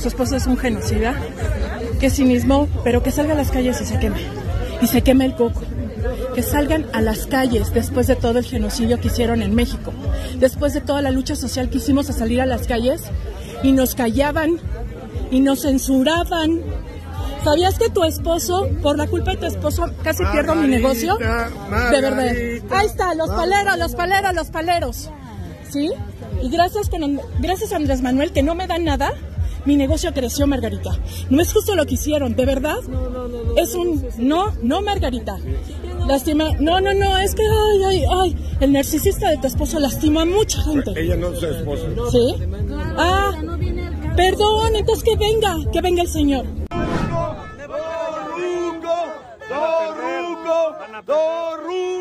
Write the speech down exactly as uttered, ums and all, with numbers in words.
su esposo es un genocida, qué cinismo, pero que salga a las calles y se queme, y se queme el coco. Que salgan a las calles después de todo el genocidio que hicieron en México, después de toda la lucha social que hicimos a salir a las calles y nos callaban y nos censuraban. ¿Sabías que tu esposo, por la culpa de tu esposo, casi pierdo mi negocio? Margarita. De verdad. Ahí está, los paleros, los paleros, los paleros. ¿Sí? Y gracias, con, gracias a Andrés Manuel, que no me dan nada, mi negocio creció, Margarita. No es justo lo que hicieron, ¿de verdad? No, no, no. no es un... No, no, Margarita. Lastima... No, no, no, es que... Ay, ay, ay. El narcisista de tu esposo lastima a mucha gente. Ella no es su esposa. ¿Sí? Ah, perdón, entonces que venga, que venga el señor. Dorruco, Dorruco, Dorruco.